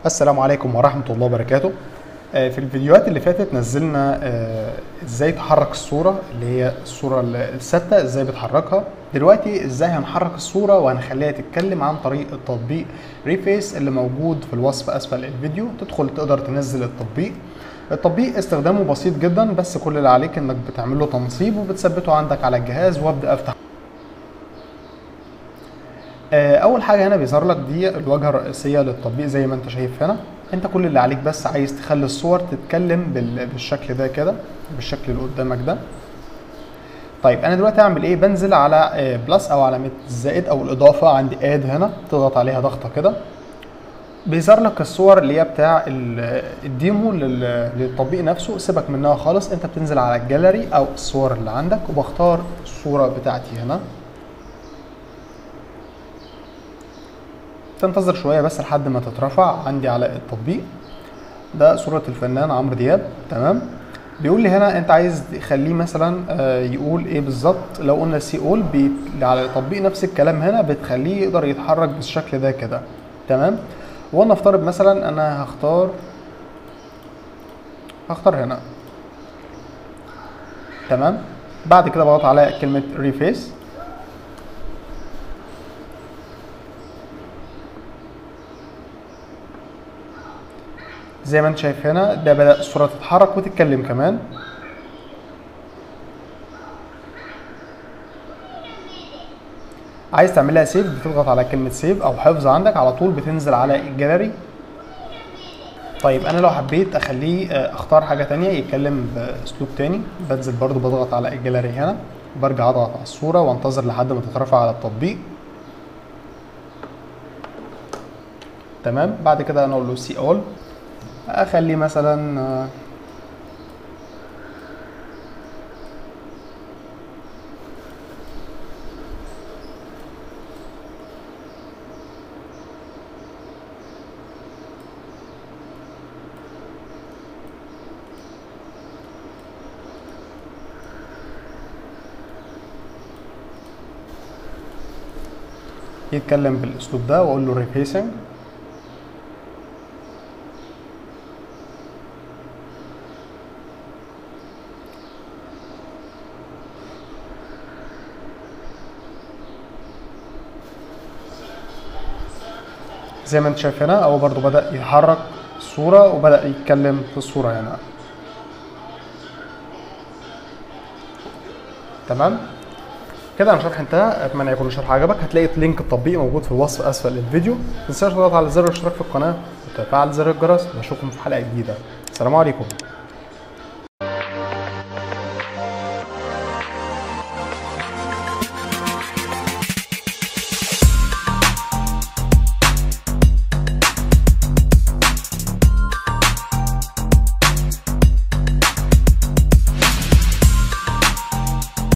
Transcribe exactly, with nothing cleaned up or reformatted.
السلام عليكم ورحمة الله وبركاته. آه، في الفيديوهات اللي فاتت نزلنا آه، ازاي تحرك الصورة اللي هي الصورة الثابتة، ازاي بتحركها. دلوقتي ازاي هنحرك الصورة وهنخليها تتكلم عن طريق التطبيق ريفيس اللي موجود في الوصف اسفل الفيديو. تدخل تقدر تنزل التطبيق. التطبيق استخدامه بسيط جدا، بس كل اللي عليك انك بتعمل له تنصيب وبتثبته عندك على الجهاز. وابدأ افتح. اول حاجه هنا بيظهر لك دي الواجهه الرئيسيه للتطبيق زي ما انت شايف هنا. انت كل اللي عليك بس عايز تخلي الصور تتكلم بالشكل ده كده، بالشكل اللي قدامك ده. طيب انا دلوقتي هعمل ايه؟ بنزل على بلس او علامه الزائد او الاضافه عند اد هنا، تضغط عليها ضغطه كده بيظهر لك الصور اللي هي بتاع الديمو للتطبيق نفسه. سيبك منها خالص، انت بتنزل على الجاليري او الصور اللي عندك وبختار الصوره بتاعتي هنا. تنتظر شويه بس لحد ما تترفع عندي على التطبيق. ده صوره الفنان عمرو دياب. تمام. بيقول لي هنا انت عايز تخليه مثلا يقول ايه بالظبط. لو قلنا سي اول على التطبيق نفس الكلام هنا، بتخليه يقدر يتحرك بالشكل ده كده. تمام. وانا افترض مثلا انا هختار هختار هنا. تمام. بعد كده بضغط على كلمه ريفيس. زي ما انت شايف هنا ده بدأ الصورة تتحرك وتتكلم كمان. عايز تعملها سيف، بتضغط على كلمة سيف او حفظ عندك على طول، بتنزل على الجاليري. طيب انا لو حبيت اخليه اختار حاجة تانية يتكلم باسلوب تاني، بنزل برضو بضغط على الجاليري هنا، برجع اضغط على الصورة وانتظر لحد ما تترفع على التطبيق. تمام. بعد كده انا اقول له سي اول، اخليه مثلا يتكلم بالاسلوب ده، واقول له ريفيسنج. زي ما انت شايف هنا هو برضو بدأ يحرك الصورة وبدأ يتكلم في الصورة هنا. تمام. كده الشرح انتهى، اتمنى يكون الشرح عجبك. هتلاقي لينك التطبيق موجود في الوصف اسفل الفيديو. متنساش تضغط على زر الاشتراك في القناة وتفعل زر الجرس. نشوفكم في حلقة جديدة. السلام عليكم.